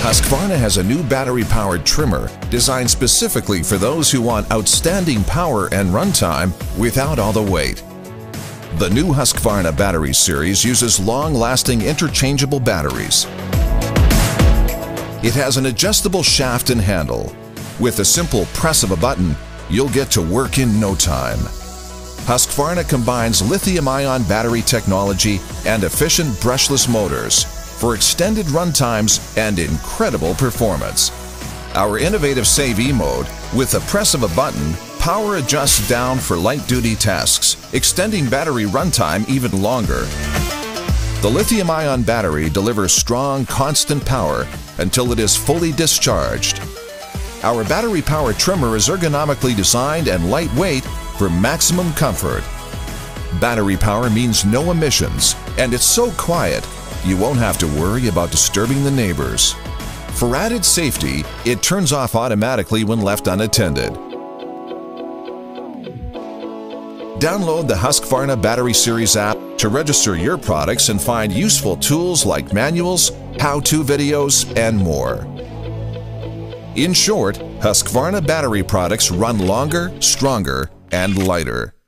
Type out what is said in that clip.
Husqvarna has a new battery-powered trimmer designed specifically for those who want outstanding power and runtime without all the weight. The new Husqvarna battery series uses long-lasting interchangeable batteries. It has an adjustable shaft and handle. With a simple press of a button, you'll get to work in no time. Husqvarna combines lithium-ion battery technology and efficient brushless motors for extended run times and incredible performance. Our innovative Save E mode, with the press of a button, power adjusts down for light-duty tasks, extending battery runtime even longer. The lithium-ion battery delivers strong, constant power until it is fully discharged. Our battery-powered trimmer is ergonomically designed and lightweight for maximum comfort. Battery power means no emissions, and it's so quiet you won't have to worry about disturbing the neighbors. For added safety, it turns off automatically when left unattended. Download the Husqvarna Battery Series app to register your products and find useful tools like manuals, how-to videos, and more. In short, Husqvarna battery products run longer, stronger, and lighter.